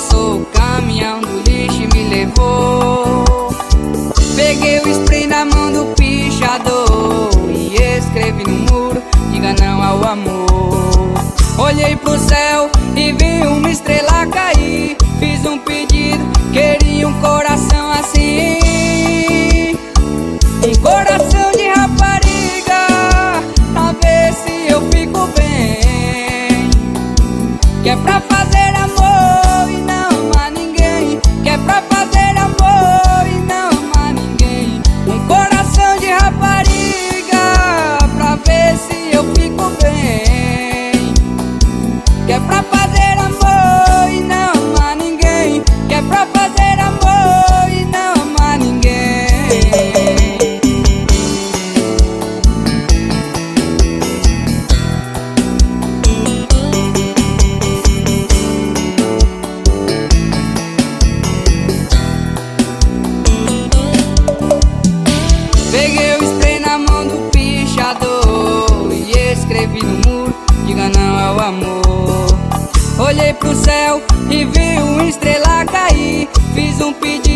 passou o caminhão do lixo e me levou. Peguei o spray na mão do pichador e escrevi no muro: diga não ao amor. Olhei pro céu e vi uma estrela cair. Fiz um pedido, queria um coração assim, um coração de rapariga, pra ver se eu fico bem. Que é pra fazer amor e não amar ninguém. Que é pra fazer amor e não amar ninguém. Um coração de rapariga, pra ver se eu fico bem. Que é pra fazer amor e não amar ninguém. Que é pra fazer amor e não amar ninguém. Peguei o spray na mão do pichador e escrevi no muro: diga não ao amor. Olhei pro céu e vi uma estrela cair. Fiz um pedido,